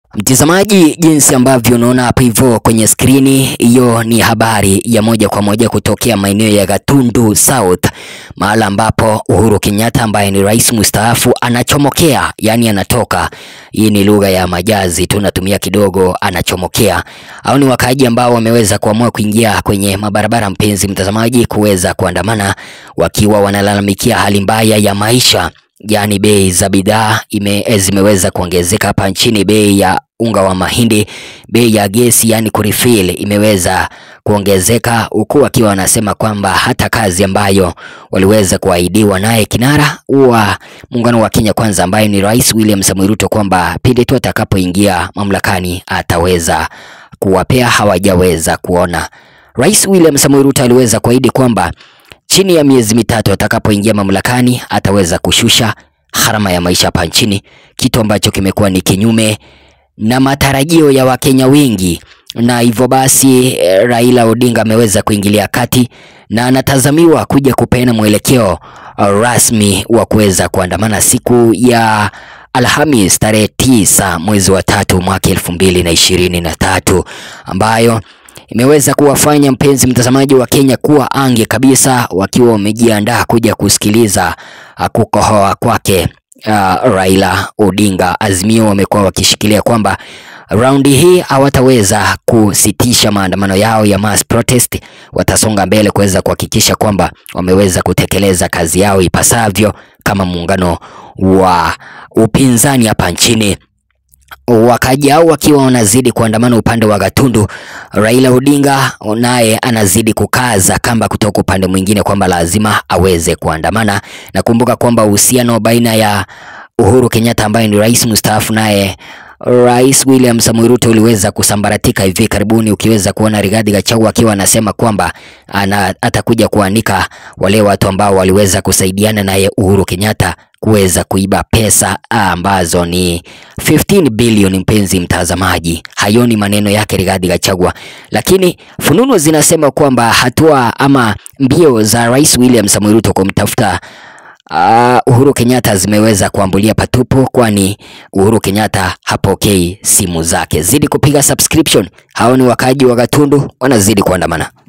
Mtazamaji, jinsi ambavyo unaona hapa hivyo kwenye skrini, hiyo ni habari ya moja kwa moja kutokea maeneo ya Gatundu South, mahali ambapo Uhuru Kenyatta ambaye ni rais mstaafu anachomokea, yani anatoka. Hii ni lugha ya majazi tunatumia kidogo, anachomokea. Au ni wakaaji ambao wameweza kuamua kuingia kwenye mabarabara, mpenzi mtazamaji, kuweza kuandamana wakiwa wanalalamikia hali mbaya ya maisha. Yani bei za bidhaa zimeweza kuongezeka hapa nchini. Bei ya unga wa mahindi, bei ya gesi yani kurefill imeweza kuongezeka, huku akiwa wanasema kwamba hata kazi ambayo waliweza kuahidiwa naye kinara wa muungano wa Kenya Kwanza ambaye ni Rais William Samoei Ruto kwamba pindi tu atakapoingia mamlakani ataweza kuwapea, hawajaweza kuona. Rais William Samoei Ruto aliweza kuahidi kwamba chini ya miezi mitatu atakapoingia mamlakani ataweza kushusha gharama ya maisha hapa nchini, kitu ambacho kimekuwa ni kinyume na matarajio ya Wakenya wengi. Na hivyo basi Raila Odinga ameweza kuingilia kati na anatazamiwa kuja kupeana mwelekeo rasmi wa kuweza kuandamana siku ya Alhamis tarehe 9 mwezi wa 3 mwaka 2023, ambayo imeweza kuwafanya mpenzi mtazamaji wa Kenya kuwa ange kabisa, wakiwa wamejiandaa kuja kusikiliza kukohoa kwake Raila Odinga. Azimio wamekuwa wakishikilia kwamba raundi hii hawataweza kusitisha maandamano yao ya mass protest, watasonga mbele kuweza kuhakikisha kwamba wameweza kutekeleza kazi yao ipasavyo kama muungano wa upinzani hapa nchini. Wakaji hao wakiwa wanazidi kuandamana upande wa Gatundu, Raila Odinga naye anazidi kukaza kamba kutoka upande mwingine kwamba lazima aweze kuandamana. Na kumbuka kwamba uhusiano baina ya Uhuru Kenyatta ambaye ni rais mstaafu naye Rais William Samoei Ruto uliweza kusambaratika hivi karibuni, ukiweza kuona Rigathi Gachagua akiwa anasema kwamba atakuja kuanika wale watu ambao waliweza kusaidiana naye Uhuru Kenyatta kuweza kuiba pesa ambazo ni 15 billion. Mpenzi mtazamaji, hayo ni maneno yake Rigathi Gachagua, lakini fununu zinasema kwamba hatua ama mbio za Rais William Samoei Ruto kumtafuta Uhuru Kenyatta zimeweza kuambulia patupo, kwani Uhuru Kenyatta hapokei simu zake. Zidi kupiga subscription. Hao ni wakaaji wa Gatundu wanazidi kuandamana.